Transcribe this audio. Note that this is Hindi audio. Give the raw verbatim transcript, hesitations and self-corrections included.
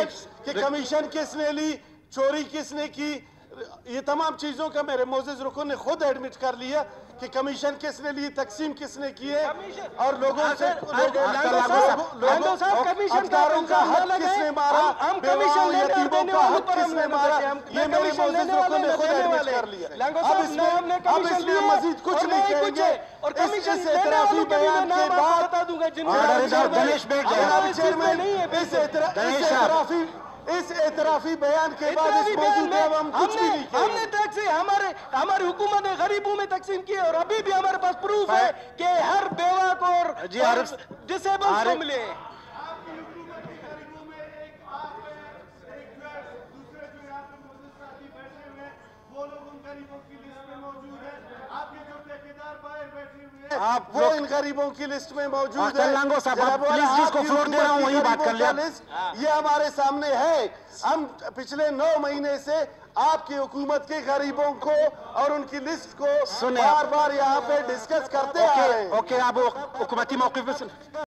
कि कमीशन किसने ली, चोरी किसने की, ये तमाम चीजों का मेरे मोअज़्ज़िज़ रुकन ने खुद एडमिट कर लिया कि कमीशन किसने ली, तकसीम किसने की है और लोगों से अफदारों का हक किसने मारा, बेवाओं यतीमों का हक किसने मारा, ये मेरे मोअज़्ज़िज़ रुकन ने खुद एडमिट कर लिया। अब इसमें अब इसलिए मजीद कुछ नहीं कहेंगे। इस एतराफी बयान के बाद चेयरमैन इस एतराफी इस एतराफी बयान के बाद इस मौजूद में हम कुछ भी नहीं करेंगे। हमने तकसीम हमारे हमारी हुकूमत ने गरीबों में तकसीम की और अभी भी हमारे पास प्रूफ है कि हर बेवा को और डिसेबल्स को मिले। आप वो इन गरीबों की लिस्ट में मौजूद है। जिसको फ्लोर दे रहा हूं वही बात कर लिया। ये हमारे सामने है। हम पिछले नौ महीने से आपकी हुकूमत के गरीबों को और उनकी लिस्ट को बार बार यहाँ पे डिस्कस करते आ रहे हैं। ओके, आप हुकूमती मौक़िफ़ में